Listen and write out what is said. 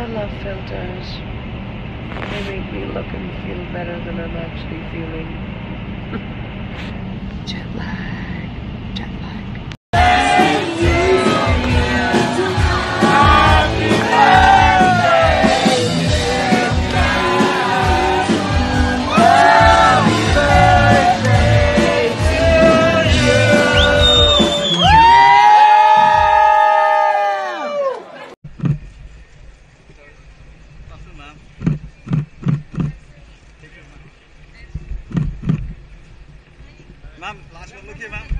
I love filters. They make me look and feel better than I'm actually feeling. Jet lag. Jet lag. Ma'am, last one look here, ma'am.